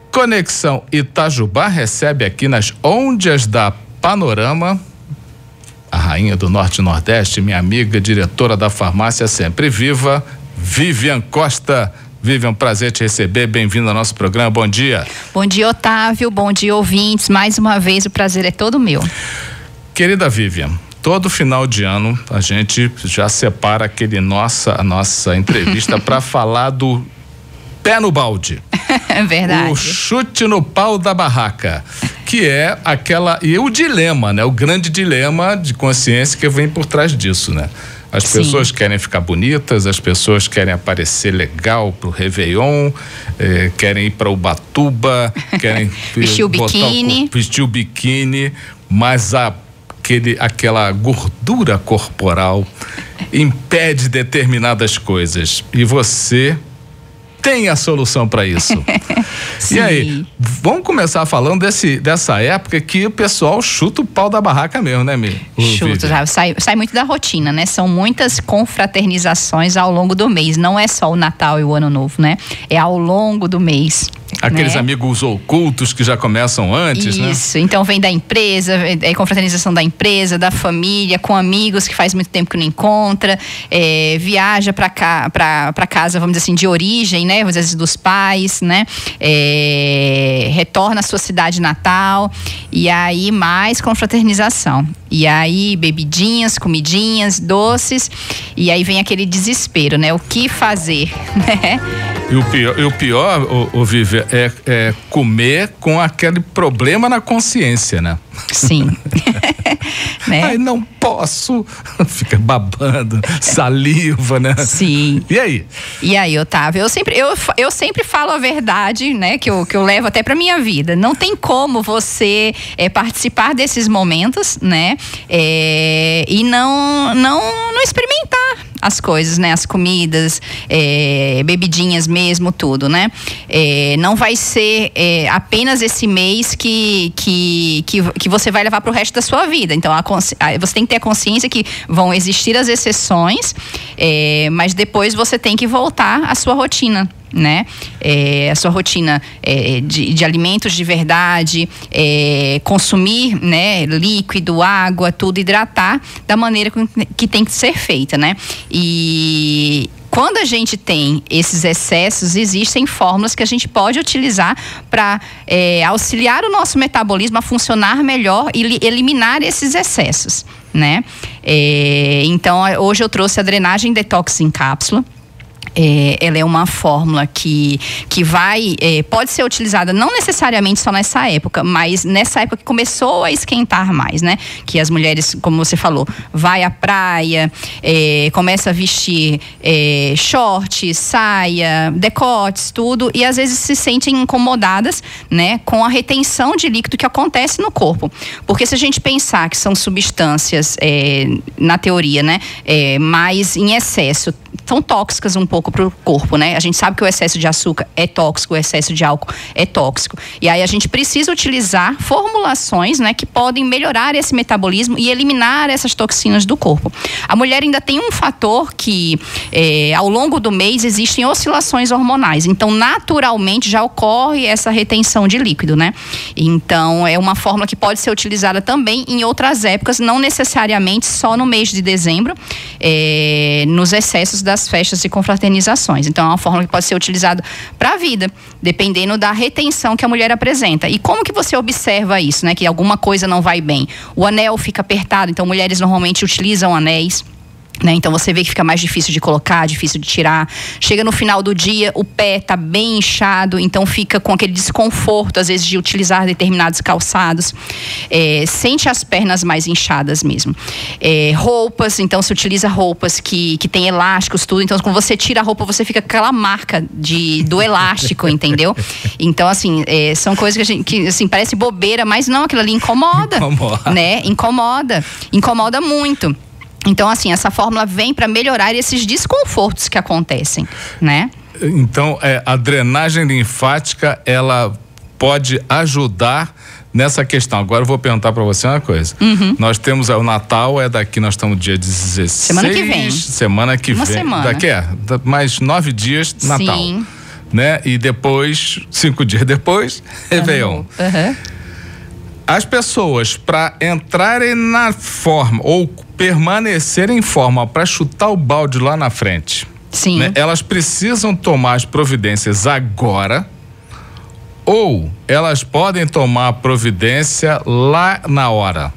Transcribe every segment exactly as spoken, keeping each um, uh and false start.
Conexão Itajubá recebe aqui nas ondas da Panorama a rainha do Norte e Nordeste, minha amiga, diretora da farmácia Sempre Viva, Vivian Costa. Vivian, prazer te receber, bem-vindo ao nosso programa, bom dia. Bom dia, Otávio, bom dia, ouvintes, mais uma vez o prazer é todo meu. Querida Vivian, todo final de ano a gente já separa aquele nossa, a nossa entrevista para falar do pé no balde. É verdade. O chute no pau da barraca, que é aquela, e o dilema, né? O grande dilema de consciência que vem por trás disso, né? As Sim. pessoas querem ficar bonitas, as pessoas querem aparecer legal pro Réveillon, eh, querem ir para Ubatuba, querem vestir o biquíni, o, vestir o biquíni, mas a, aquele, aquela gordura corporal impede determinadas coisas. E você tem a solução para isso. E aí, vamos começar falando desse, dessa época que o pessoal chuta o pau da barraca mesmo, né, Mi? Chuta, já sai, sai muito da rotina, né? São muitas confraternizações ao longo do mês. Não é só o Natal e o Ano Novo, né? É ao longo do mês. Aqueles né? amigos ocultos que já começam antes, Isso. né? Isso, então vem da empresa, é confraternização da empresa, da família, com amigos que faz muito tempo que não encontra, é, viaja para cá, para casa, vamos dizer assim, de origem, né? Às vezes dos pais, né? É, retorna à sua cidade natal e aí mais confraternização. E aí bebidinhas, comidinhas, doces e aí vem aquele desespero, né? O que fazer, né? E o pior, e o pior o, o Vivi, é, é comer com aquele problema na consciência, né? Sim. Né? Ai, não posso. Fica babando, saliva, né? Sim. E aí? E aí, Otávio, eu sempre, eu, eu sempre falo a verdade, né? Que eu, que eu levo até pra minha vida. Não tem como você é, participar desses momentos, né? É, e não, não, não experimentar as coisas, né? As comidas, é, bebidinhas mesmo, tudo, né? É, não vai ser é, apenas esse mês que, que, que, que você vai levar pro resto da sua vida. Então, a, a, você tem que ter a consciência que vão existir as exceções, é, mas depois você tem que voltar à sua rotina, né? É, a sua rotina é, de, de alimentos de verdade, é, consumir, né, líquido, água, tudo, hidratar da maneira que tem que ser feita, né? E quando a gente tem esses excessos, existem fórmulas que a gente pode utilizar para é, auxiliar o nosso metabolismo a funcionar melhor e li, eliminar esses excessos, né? É, então, hoje eu trouxe a drenagem detox em cápsula. É, ela é uma fórmula que, que vai, é, pode ser utilizada não necessariamente só nessa época, mas nessa época que começou a esquentar mais, né? Que as mulheres, como você falou, vai à praia, é, começa a vestir é, shorts, saia, decotes, tudo, e às vezes se sentem incomodadas, né? Com a retenção de líquido que acontece no corpo. Porque se a gente pensar que são substâncias, é, na teoria, né? É, mais em excesso, são tóxicas um pouco para o corpo, né? A gente sabe que o excesso de açúcar é tóxico, o excesso de álcool é tóxico. E aí a gente precisa utilizar formulações, né, que podem melhorar esse metabolismo e eliminar essas toxinas do corpo. A mulher ainda tem um fator que, é, ao longo do mês, existem oscilações hormonais. Então, naturalmente, já ocorre essa retenção de líquido, né? Então, é uma fórmula que pode ser utilizada também em outras épocas, não necessariamente só no mês de dezembro, é, nos excessos das festas e confraternizações. Então, é uma fórmula que pode ser utilizada para a vida, dependendo da retenção que a mulher apresenta. E como que você observa isso, né? Que alguma coisa não vai bem. O anel fica apertado, então mulheres normalmente utilizam anéis. Né? Então você vê que fica mais difícil de colocar, difícil de tirar. Chega no final do dia, o pé tá bem inchado, então fica com aquele desconforto, às vezes, de utilizar determinados calçados. É, sente as pernas mais inchadas mesmo. É, roupas, então se utiliza roupas que, que tem elásticos, tudo. Então, quando você tira a roupa, você fica com aquela marca de, do elástico, entendeu? Então, assim, é, são coisas que, a gente, que assim, parece bobeira, mas não, aquilo ali incomoda. Incomoda. Né? Incomoda. Incomoda muito. Então, assim, essa fórmula vem para melhorar esses desconfortos que acontecem, né? Então, é, a drenagem linfática, ela pode ajudar nessa questão. Agora eu vou perguntar para você uma coisa. Uhum. Nós temos o Natal, é daqui, nós estamos dia dezesseis. Semana que vem. Semana que uma vem. Semana. Daqui é, mais nove dias, Natal. Sim. né? E depois, cinco dias depois, Réveillon. Uhum. As pessoas, para entrarem na forma ou permanecerem em forma para chutar o balde lá na frente, sim, né? Elas precisam tomar as providências agora, ou elas podem tomar a providência lá na hora?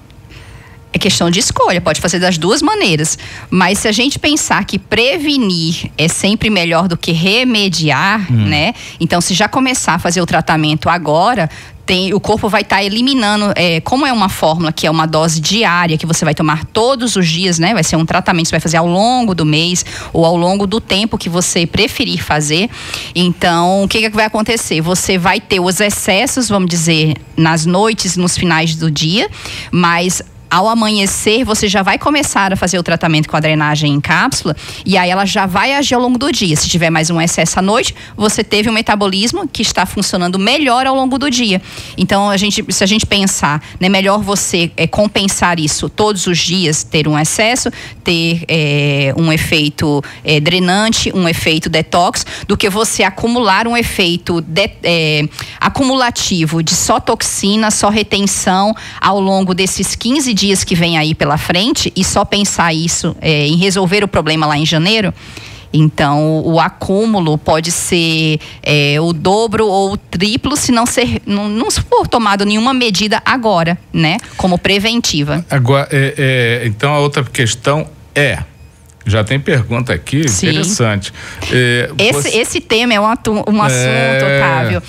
É questão de escolha, pode fazer das duas maneiras. Mas se a gente pensar que prevenir é sempre melhor do que remediar, hum. né? Então, se já começar a fazer o tratamento agora, tem, o corpo vai estar tá eliminando, é, como é uma fórmula que é uma dose diária, que você vai tomar todos os dias, né? Vai ser um tratamento que você vai fazer ao longo do mês ou ao longo do tempo que você preferir fazer. Então, o que, que vai acontecer? Você vai ter os excessos, vamos dizer, nas noites, nos finais do dia, mas ao amanhecer, você já vai começar a fazer o tratamento com a drenagem em cápsula e aí ela já vai agir ao longo do dia. Se tiver mais um excesso à noite, você teve um metabolismo que está funcionando melhor ao longo do dia. Então, a gente, se a gente pensar, é né, melhor você é, compensar isso todos os dias, ter um excesso, ter é, um efeito é, drenante, um efeito detox, do que você acumular um efeito de, é, acumulativo de só toxina, só retenção ao longo desses quinze dias dias que vem aí pela frente e só pensar isso é, em resolver o problema lá em janeiro. Então, o acúmulo pode ser é, o dobro ou o triplo se não ser, não, não for tomado nenhuma medida agora, né? Como preventiva. Agora, é, é, então a outra questão é, já tem pergunta aqui, sim, interessante. É, esse, você... esse tema é um, atu, um assunto, é, Otávio.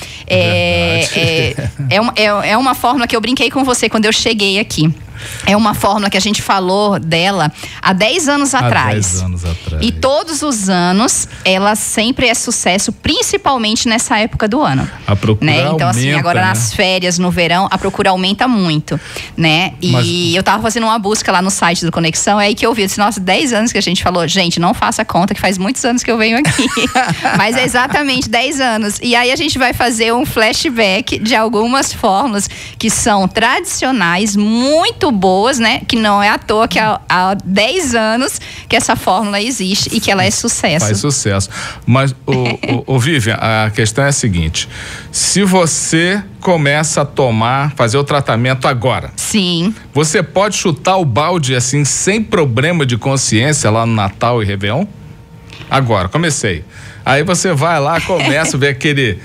É, é, é, uma, é, é uma fórmula que eu brinquei com você quando eu cheguei aqui. É uma fórmula que a gente falou dela há dez anos atrás. Há dez anos atrás. E todos os anos ela sempre é sucesso, principalmente nessa época do ano. A procura né? Então, aumenta, assim, agora né? nas férias, no verão, a procura aumenta muito, né? E Mas... eu tava fazendo uma busca lá no site do Conexão, é aí que eu vi, eu disse, nossa, dez anos que a gente falou, gente, não faça conta que faz muitos anos que eu venho aqui. Mas é exatamente dez anos. E aí a gente vai fazer um flashback de algumas fórmulas que são tradicionais, muito boas, né? Que não é à toa que há, há dez anos que essa fórmula existe e que ela é sucesso. Faz sucesso. Mas, o, o, o Vivian, a questão é a seguinte: se você começa a tomar, fazer o tratamento agora. Sim. Você pode chutar o balde assim, sem problema de consciência lá no Natal e Réveillon? Agora, comecei. Aí você vai lá, começa a ver aquele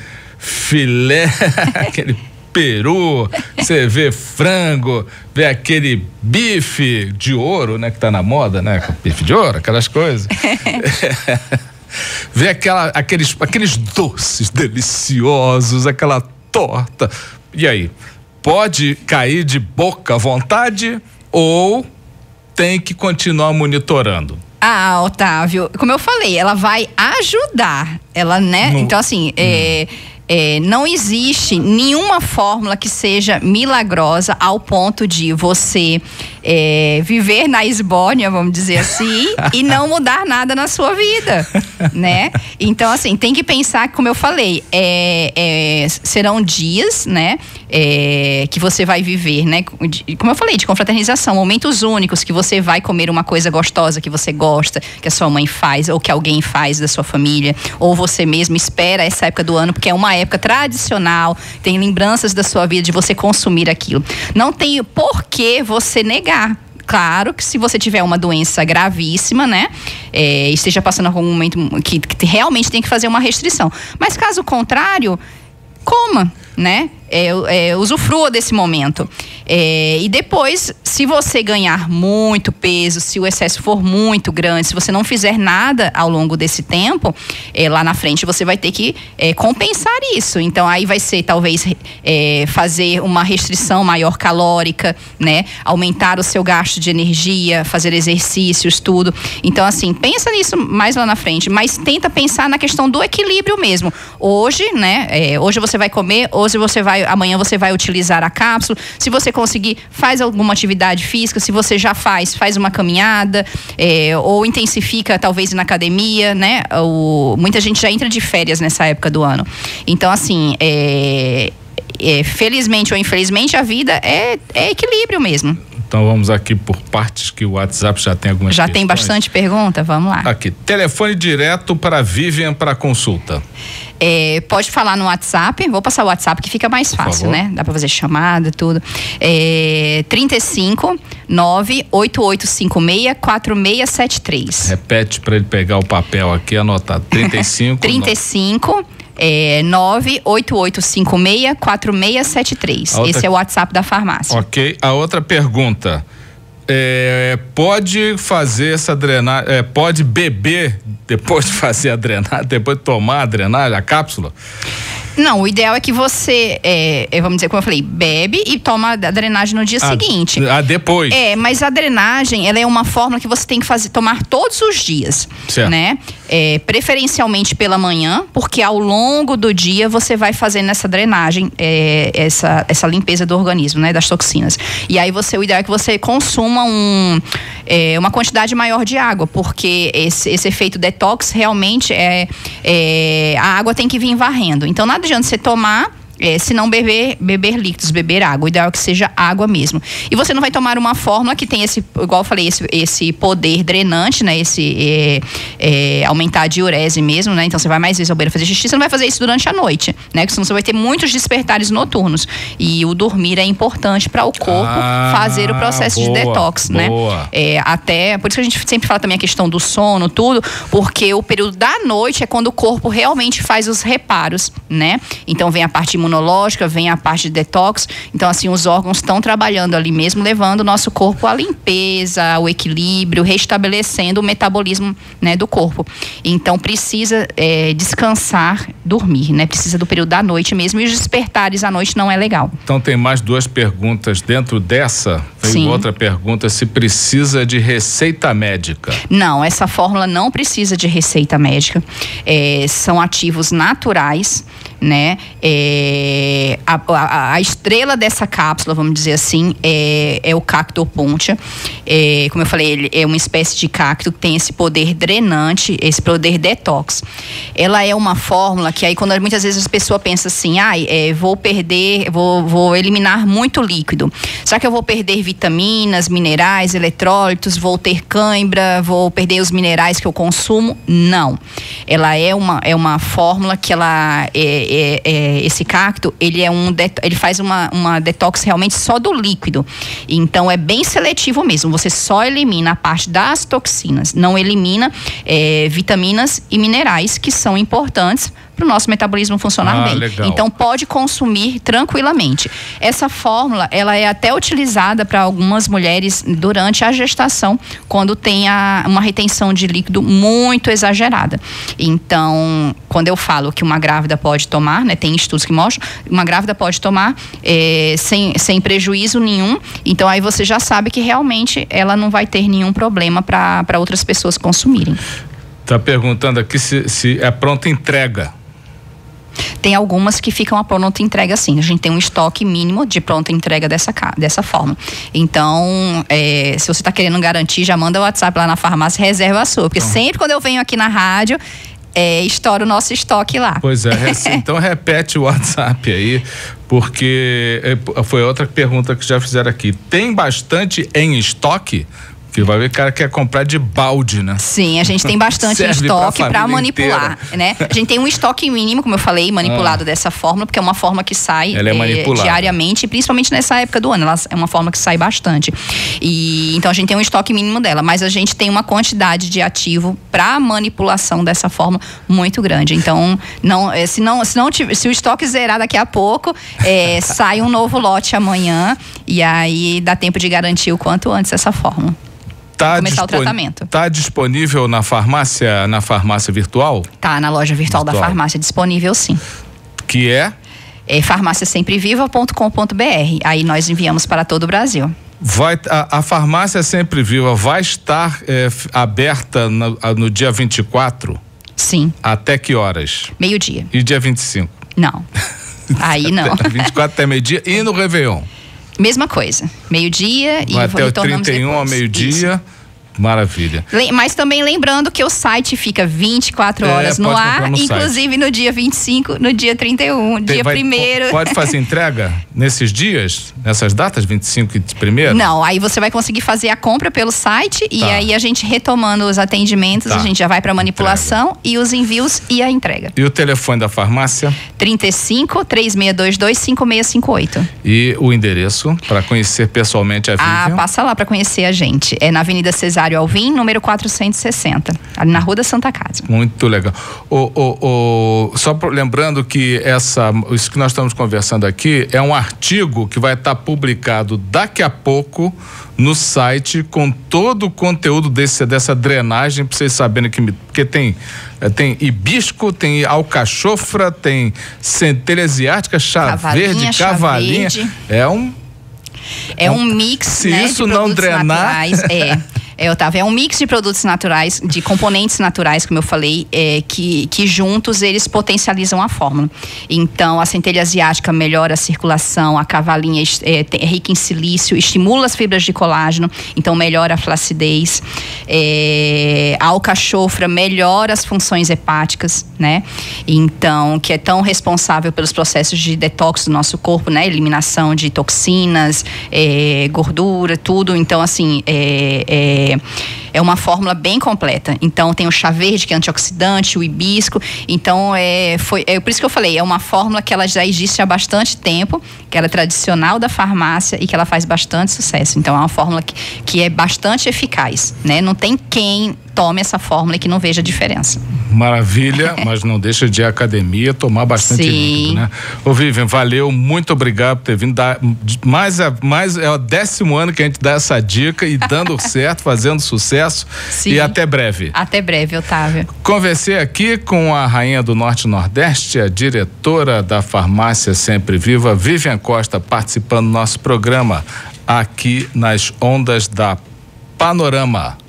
filé, aquele peru, você vê frango, vê aquele bife de ouro, né, que tá na moda, né, bife de ouro, aquelas coisas. Vê aquela, aqueles, aqueles doces deliciosos, aquela torta. E aí, pode cair de boca à vontade ou tem que continuar monitorando? Ah, Otávio, como eu falei, ela vai ajudar, ela, né, no... então assim, hum. é... É, não existe nenhuma fórmula que seja milagrosa ao ponto de você é, viver na esbórnia, vamos dizer assim, e não mudar nada na sua vida, né? Então, assim, tem que pensar que, como eu falei, é, é, serão dias, né, é, que você vai viver, né? De, como eu falei, de confraternização, momentos únicos que você vai comer uma coisa gostosa que você gosta, que a sua mãe faz, ou que alguém faz da sua família, ou você mesmo espera essa época do ano, porque é uma época tradicional, tem lembranças da sua vida de você consumir aquilo. Não tem por que você negar. Claro que se você tiver uma doença gravíssima, né, é, esteja passando algum momento que, que realmente tem que fazer uma restrição. Mas caso contrário, coma, né? É, é, usufrua desse momento. É, e depois, se você ganhar muito peso, se o excesso for muito grande, se você não fizer nada ao longo desse tempo, é, lá na frente você vai ter que é, compensar isso. Então, aí vai ser talvez é, fazer uma restrição maior calórica, né? Aumentar o seu gasto de energia, fazer exercícios, tudo. Então, assim, pensa nisso mais lá na frente, mas tenta pensar na questão do equilíbrio mesmo. Hoje, né? É, hoje você vai comer, hoje você vai amanhã você vai utilizar a cápsula. Se você conseguir, faz alguma atividade física. Se você já faz, faz uma caminhada, é, ou intensifica talvez na academia, né? O, muita gente já entra de férias nessa época do ano. Então, assim, é, é, felizmente ou infelizmente, a vida é, é equilíbrio mesmo. Então vamos aqui por partes, que o WhatsApp já tem algumas Já questões. tem bastante pergunta? Vamos lá. Aqui, telefone direto para Vivian para consulta. É, pode falar no WhatsApp, vou passar o WhatsApp que fica mais fácil, né? Dá para fazer chamada, tudo. É, trinta e cinco, nove oito oito cinco seis, quatro seis sete três. Repete para ele pegar o papel aqui, anotar. trinta e cinco. trinta e cinco, é, nove oito oito cinco seis, quatro seis sete três. Outra... Esse é o WhatsApp da farmácia. Ok. A outra pergunta. É, pode fazer essa drenagem, é, pode beber depois de fazer a drenagem, depois de tomar a drenagem, a cápsula? Não, o ideal é que você, é, vamos dizer, como eu falei, bebe e toma a drenagem no dia ah, seguinte. Ah, depois. É, mas a drenagem, ela é uma fórmula que você tem que fazer, tomar todos os dias, certo. né? É, preferencialmente pela manhã, porque ao longo do dia você vai fazendo essa drenagem, é, essa, essa limpeza do organismo, né? Das toxinas. E aí você, o ideal é que você consuma um, é, uma quantidade maior de água, porque esse, esse efeito detox realmente é, é a água tem que vir varrendo. Então nada adianta você tomar, é, se não beber, beber líquidos, beber água. O ideal é que seja água mesmo. E você não vai tomar uma fórmula que tem esse, igual eu falei, esse, esse poder drenante, né? Esse é, é, aumentar a diurese mesmo, né? Então você vai mais vezes ao banheiro fazer xixi, você não vai fazer isso durante a noite, né? Porque senão você vai ter muitos despertares noturnos. E o dormir é importante para o corpo ah, fazer o processo boa, de detox, boa. né? É, até, por isso que a gente sempre fala também a questão do sono, tudo, porque o período da noite é quando o corpo realmente faz os reparos, né? Então vem a parte imunológica, vem a parte de detox. Então, assim, os órgãos estão trabalhando ali mesmo, levando o nosso corpo à limpeza, ao equilíbrio, restabelecendo o metabolismo, né, do corpo. Então, precisa é, descansar, dormir, né? Precisa do período da noite mesmo. E os despertares à noite não é legal. Então, tem mais duas perguntas dentro dessa. Tem Sim. outra pergunta, se precisa de receita médica. Não, essa fórmula não precisa de receita médica. É, são ativos naturais, né? É, a, a, a estrela dessa cápsula, vamos dizer assim, é, é o cacto pontia. É, como eu falei, ele é uma espécie de cacto que tem esse poder drenante, esse poder detox. Ela é uma fórmula que aí quando muitas vezes a pessoa pensa assim, ah, é, vou perder, vou, vou eliminar muito líquido. Será que eu vou perder vitaminas, minerais, eletrólitos, vou ter cãibra, vou perder os minerais que eu consumo? Não. Ela é uma, é uma fórmula que ela é, É, é, esse cacto, ele é um ele faz uma, uma detox realmente só do líquido. Então é bem seletivo mesmo. Você só elimina a parte das toxinas, não elimina é, vitaminas e minerais que são importantes para o nosso metabolismo funcionar ah, bem. Legal. Então pode consumir tranquilamente. Essa fórmula, ela é até utilizada para algumas mulheres durante a gestação, quando tem a, uma retenção de líquido muito exagerada. Então, quando eu falo que uma grávida pode tomar, né, tem estudos que mostram, uma grávida pode tomar é, sem, sem prejuízo nenhum. Então aí você já sabe que realmente ela não vai ter nenhum problema para outras pessoas consumirem. Tá perguntando aqui se, se é pronta entrega. Tem algumas que ficam a pronta entrega sim. A gente tem um estoque mínimo de pronta entrega dessa, dessa forma. Então, é, se você está querendo garantir, já manda o WhatsApp lá na farmácia e reserva a sua. Porque então, sempre quando eu venho aqui na rádio, é, estoura o nosso estoque lá. Pois é, então repete o WhatsApp aí, porque foi outra pergunta que já fizeram aqui. Tem bastante em estoque? Que vai ver que o cara quer comprar de balde, né? Sim, a gente tem bastante em estoque para manipular, inteira. né? A gente tem um estoque mínimo, como eu falei, manipulado ah. dessa fórmula, porque é uma forma que sai ela é é, diariamente, principalmente nessa época do ano. Ela é uma forma que sai bastante. E então a gente tem um estoque mínimo dela, mas a gente tem uma quantidade de ativo para manipulação dessa forma muito grande. Então, não, se não, se não se o estoque zerar daqui a pouco, é, sai um novo lote amanhã e aí dá tempo de garantir o quanto antes essa fórmula. Tá começar dispon... o tratamento. Tá disponível na farmácia, na farmácia virtual? Tá, na loja virtual, virtual. da farmácia, disponível sim. Que é? É farmácia sempre viva ponto com ponto b r. Aí nós enviamos para todo o Brasil. Vai, a, a farmácia Sempre Viva vai estar é, aberta no, no dia vinte e quatro? Sim. Até que horas? Meio-dia. E dia vinte e cinco? Não. Aí não. vinte e quatro até meio-dia e no Réveillon? Mesma coisa. Meio-dia e até o retornamos trinta e um depois. ao meio-dia. Maravilha. Mas também lembrando que o site fica vinte e quatro horas é, no ar, no inclusive site. No dia vinte e cinco, no dia trinta e um, Tem, dia vai, primeiro. Pode fazer entrega nesses dias, nessas datas, vinte e cinco e primeiro? Não, aí você vai conseguir fazer a compra pelo site, tá. E aí a gente retomando os atendimentos, tá. A gente já vai para manipulação entrega. E os envios e a entrega. E o telefone da farmácia? trinta e cinco, três seis dois dois, cinco seis cinco oito. E o endereço para conhecer pessoalmente a Vivian? Ah, passa lá para conhecer a gente. É na Avenida Cesário Alvim, número quatrocentos e sessenta, ali na Rua da Santa Casa. Muito legal. O, o, o, só pro, lembrando que essa, isso que nós estamos conversando aqui é um artigo que vai estar publicado daqui a pouco no site com todo o conteúdo desse, dessa drenagem, para vocês saberem que, que tem, tem hibisco, tem alcachofra, tem centelha asiática, chá cavalinha, verde, chá cavalinha. Verde. É um É um mix, se né, isso de não drenar naturais, é. É, Otávio, é um mix de produtos naturais, de componentes naturais, como eu falei, é, que, que juntos eles potencializam a fórmula. Então, a centelha asiática melhora a circulação, a cavalinha é, é rica em silício, estimula as fibras de colágeno, então melhora a flacidez. É, a alcachofra melhora as funções hepáticas, né? Então, que é tão responsável pelos processos de detox do nosso corpo, né? Eliminação de toxinas, é, gordura, tudo. Então, assim, é, é É uma fórmula bem completa. Então tem o chá verde, que é antioxidante, o hibisco. Então é, foi, é por isso que eu falei, é uma fórmula que ela já existe há bastante tempo, que ela é tradicional da farmácia e que ela faz bastante sucesso. Então é uma fórmula que, que é bastante eficaz, né? Não tem quem tome essa fórmula e que não veja a diferença. Maravilha, mas não deixa de ir à academia, tomar bastante Sim. líquido, né? Ô Vivian, valeu, muito obrigado por ter vindo. Dar, mais, mais é o décimo ano que a gente dá essa dica e dando certo, fazendo sucesso. Sim. E até breve. Até breve, Otávio. Conversei aqui com a rainha do Norte e Nordeste, a diretora da farmácia Sempre Viva, Vivian Costa, participando do nosso programa aqui nas ondas da Panorama.